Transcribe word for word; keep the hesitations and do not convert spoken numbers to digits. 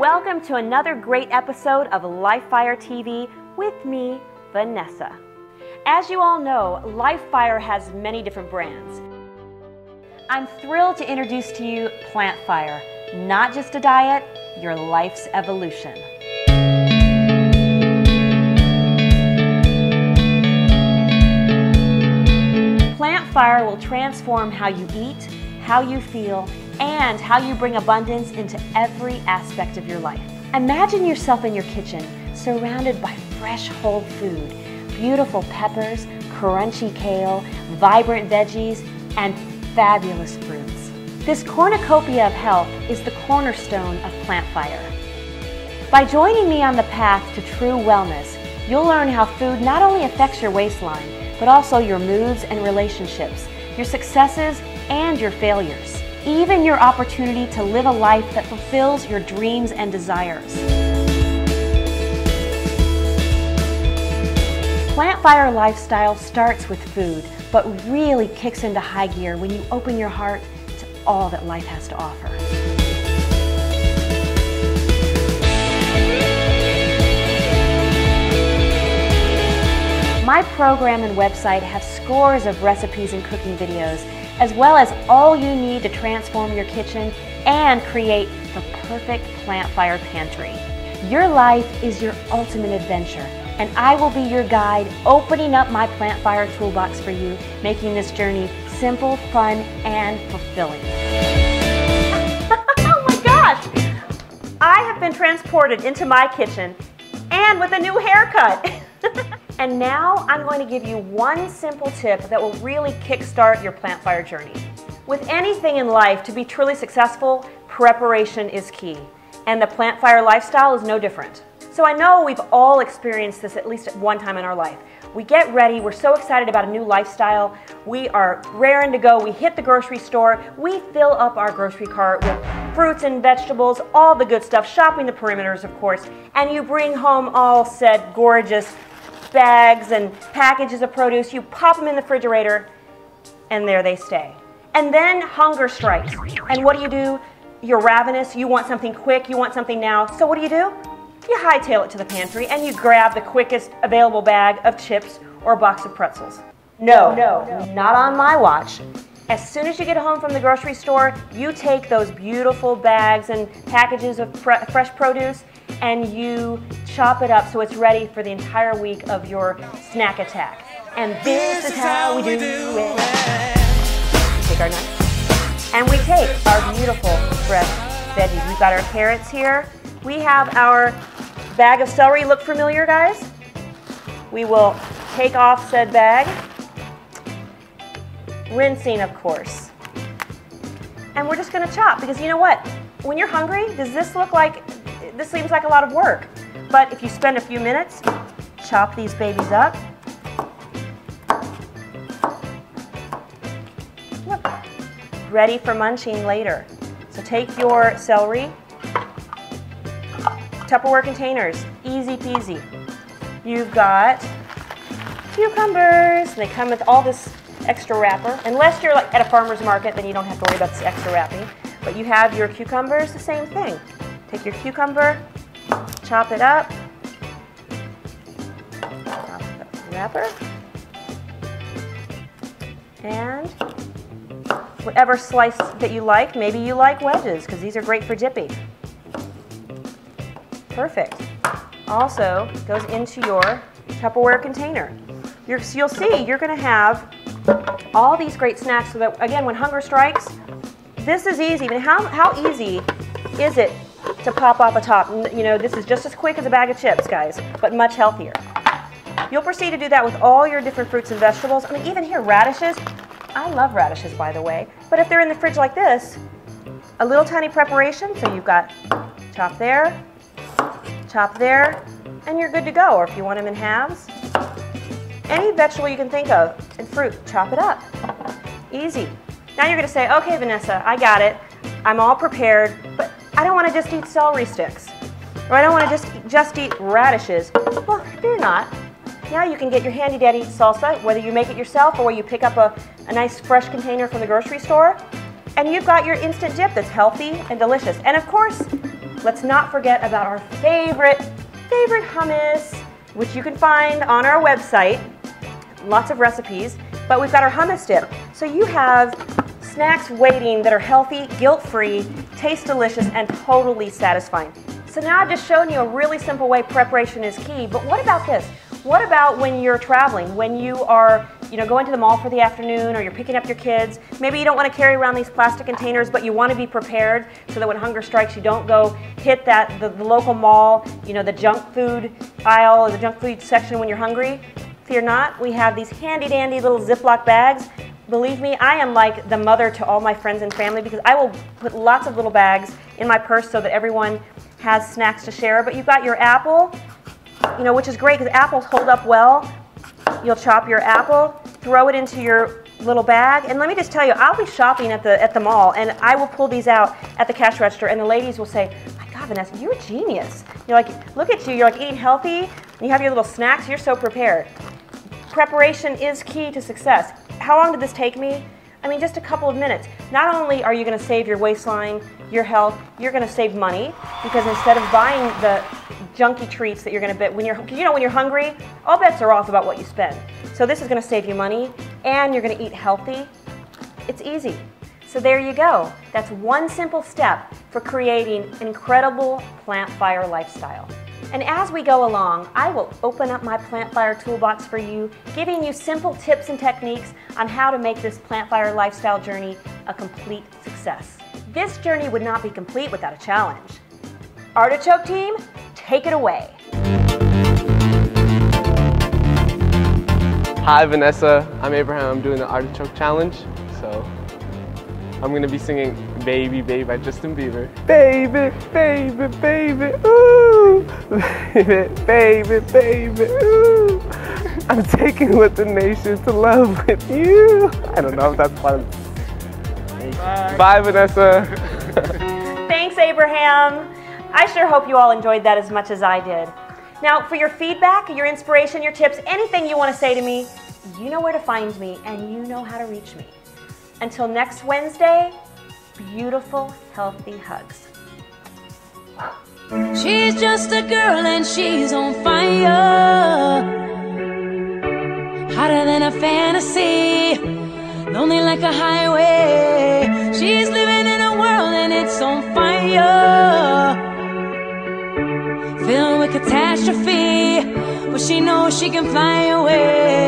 Welcome to another great episode of LifeFire T V with me, Vanessa. As you all know, LifeFire has many different brands. I'm thrilled to introduce to you PlantFire, not just a diet, your life's evolution. PlantFire will transform how you eat, how you feel, and how you bring abundance into every aspect of your life. Imagine yourself in your kitchen, surrounded by fresh whole food, beautiful peppers, crunchy kale, vibrant veggies, and fabulous fruits. This cornucopia of health is the cornerstone of PlantFire. By joining me on the path to true wellness, you'll learn how food not only affects your waistline, but also your moods and relationships, your successes and your failures, even your opportunity to live a life that fulfills your dreams and desires. PlantFire lifestyle starts with food, but really kicks into high gear when you open your heart to all that life has to offer. My program and website have scores of recipes and cooking videos, as well as all you need to transform your kitchen and create the perfect PlantFire pantry. Your life is your ultimate adventure, and I will be your guide, opening up my PlantFire toolbox for you, making this journey simple, fun, and fulfilling. Oh my gosh! I have been transported into my kitchen, and with a new haircut. And now I'm going to give you one simple tip that will really kickstart your PlantFire journey. With anything in life, to be truly successful, preparation is key. And the PlantFire lifestyle is no different. So I know we've all experienced this at least at one time in our life. We get ready, we're so excited about a new lifestyle, we are raring to go, we hit the grocery store, we fill up our grocery cart with fruits and vegetables, all the good stuff, shopping the perimeters of course, and you bring home all said gorgeous bags and packages of produce, you pop them in the refrigerator, and there they stay. And then hunger strikes. And what do you do? You're ravenous, you want something quick, you want something now. So what do you do? You hightail it to the pantry and you grab the quickest available bag of chips or a box of pretzels. No, no, no, not on my watch. As soon as you get home from the grocery store, you take those beautiful bags and packages of fresh produce and you chop it up so it's ready for the entire week of your snack attack. And this, this is how we do, do it. it. Take our knife and we take our beautiful fresh veggies. We've got our carrots here. We have our bag of celery. Look familiar, guys? We will take off said bag, rinsing of course. And we're just going to chop because you know what? When you're hungry, does this look like This seems like a lot of work, but if you spend a few minutes, chop these babies up. Look, ready for munching later. So take your celery, Tupperware containers, easy peasy. You've got cucumbers, they come with all this extra wrapper. Unless you're like at a farmer's market, then you don't have to worry about this extra wrapping. But you have your cucumbers, the same thing. Take your cucumber, chop it up, chop the wrapper, and whatever slice that you like. Maybe you like wedges because these are great for dipping. Perfect. Also goes into your Tupperware container. You're, you'll see you're going to have all these great snacks so that, again, when hunger strikes, this is easy. I mean, how, how easy is it to pop off a top? You know, this is just as quick as a bag of chips, guys, but much healthier. You'll proceed to do that with all your different fruits and vegetables. I mean, even here, radishes. I love radishes, by the way. But if they're in the fridge like this, a little tiny preparation. So you've got chop there, chop there, and you're good to go. Or if you want them in halves, any vegetable you can think of and fruit, chop it up. Easy. Now you're going to say, okay, Vanessa, I got it. I'm all prepared, but I don't want to just eat celery sticks, or I don't want to just, just eat radishes. Well, fear not. Now you can get your handy dandy salsa, whether you make it yourself or you pick up a, a nice fresh container from the grocery store, and you've got your instant dip that's healthy and delicious. And of course, let's not forget about our favorite, favorite hummus, which you can find on our website. Lots of recipes, but we've got our hummus dip. So you have snacks waiting that are healthy, guilt-free, taste delicious, and totally satisfying. So now I've just shown you a really simple way preparation is key, but what about this? What about when you're traveling, when you are you know, going to the mall for the afternoon, or you're picking up your kids? Maybe you don't want to carry around these plastic containers, but you want to be prepared so that when hunger strikes, you don't go hit that the, the local mall, you know, the junk food aisle or the junk food section when you're hungry. Fear not, we have these handy dandy little Ziploc bags. Believe me, I am like the mother to all my friends and family because I will put lots of little bags in my purse so that everyone has snacks to share. But you've got your apple, you know, which is great because apples hold up well. You'll chop your apple, throw it into your little bag, and let me just tell you, I'll be shopping at the at the mall, and I will pull these out at the cash register, and the ladies will say, "My God, Vanessa, you're a genius. You're like, look at you. You're like eating healthy. And you have your little snacks. You're so prepared." Preparation is key to success. How long did this take me? I mean, just a couple of minutes. Not only are you going to save your waistline, your health, you're going to save money because instead of buying the junky treats that you're going to bet when you're, you know, when you're hungry, all bets are off about what you spend. So this is going to save you money, and you're going to eat healthy. It's easy. So there you go. That's one simple step for creating an incredible plant fire lifestyle. And as we go along, I will open up my Plant Fire Toolbox for you, giving you simple tips and techniques on how to make this Plant Fire lifestyle journey a complete success. This journey would not be complete without a challenge. Artichoke team, take it away. Hi Vanessa, I'm Abraham. I'm doing the Artichoke Challenge. So I'm going to be singing Baby, Baby by Justin Bieber. Baby, baby, baby, ooh. Baby, baby, baby, ooh. I'm taking with the nation to love with you. I don't know if that's fun. Bye, Bye Vanessa. Thanks, Abraham. I sure hope you all enjoyed that as much as I did. Now, for your feedback, your inspiration, your tips, anything you want to say to me, you know where to find me and you know how to reach me. Until next Wednesday, beautiful, healthy hugs. She's just a girl and she's on fire, hotter than a fantasy, lonely like a highway. She's living in a world and it's on fire, filled with catastrophe, but she knows she can fly away.